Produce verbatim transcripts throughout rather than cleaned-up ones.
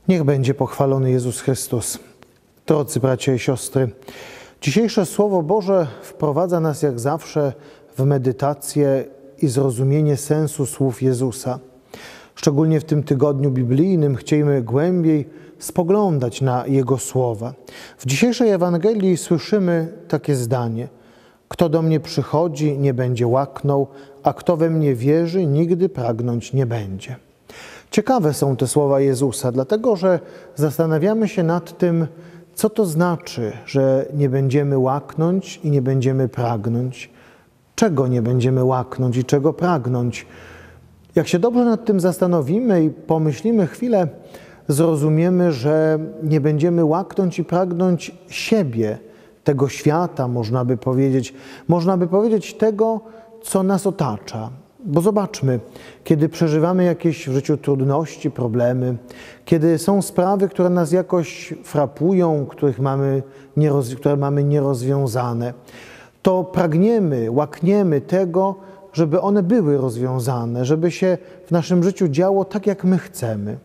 Niech będzie pochwalony Jezus Chrystus. Drodzy bracia i siostry, dzisiejsze Słowo Boże wprowadza nas jak zawsze w medytację i zrozumienie sensu słów Jezusa. Szczególnie w tym tygodniu biblijnym chcielibyśmy głębiej spoglądać na Jego słowa. W dzisiejszej Ewangelii słyszymy takie zdanie: kto do mnie przychodzi, nie będzie łaknął, a kto we mnie wierzy, nigdy pragnąć nie będzie. Ciekawe są te słowa Jezusa, dlatego że zastanawiamy się nad tym, co to znaczy, że nie będziemy łaknąć i nie będziemy pragnąć. Czego nie będziemy łaknąć i czego pragnąć? Jak się dobrze nad tym zastanowimy i pomyślimy chwilę, zrozumiemy, że nie będziemy łaknąć i pragnąć siebie, tego świata, można by powiedzieć, można by powiedzieć tego, co nas otacza. Bo zobaczmy, kiedy przeżywamy jakieś w życiu trudności, problemy, kiedy są sprawy, które nas jakoś frapują, których mamy nieroz, które mamy nierozwiązane, to pragniemy, łakniemy tego, żeby one były rozwiązane, żeby się w naszym życiu działo tak, jak my chcemy.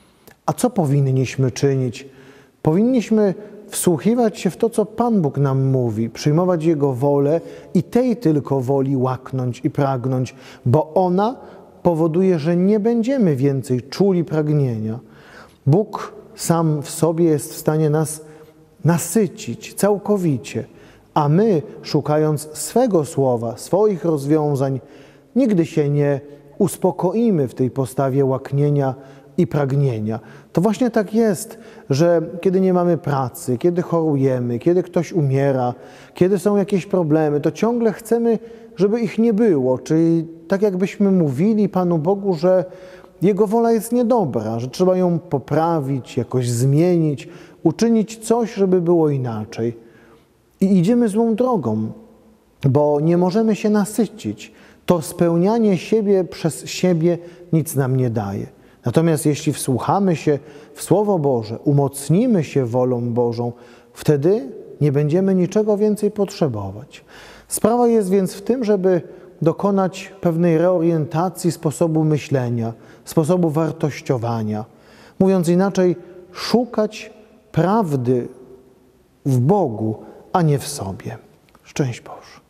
A co powinniśmy czynić? Powinniśmy wsłuchiwać się w to, co Pan Bóg nam mówi, przyjmować Jego wolę i tej tylko woli łaknąć i pragnąć, bo ona powoduje, że nie będziemy więcej czuli pragnienia. Bóg sam w sobie jest w stanie nas nasycić całkowicie, a my, szukając swego słowa, swoich rozwiązań, nigdy się nie uspokoimy w tej postawie łaknienia i pragnienia. To właśnie tak jest, że kiedy nie mamy pracy, kiedy chorujemy, kiedy ktoś umiera, kiedy są jakieś problemy, to ciągle chcemy, żeby ich nie było. Czyli tak jakbyśmy mówili Panu Bogu, że Jego wola jest niedobra, że trzeba ją poprawić, jakoś zmienić, uczynić coś, żeby było inaczej. I idziemy złą drogą, bo nie możemy się nasycić. To spełnianie siebie przez siebie nic nam nie daje. Natomiast jeśli wsłuchamy się w Słowo Boże, umocnimy się wolą Bożą, wtedy nie będziemy niczego więcej potrzebować. Sprawa jest więc w tym, żeby dokonać pewnej reorientacji sposobu myślenia, sposobu wartościowania. Mówiąc inaczej, szukać prawdy w Bogu, a nie w sobie. Szczęść Boże.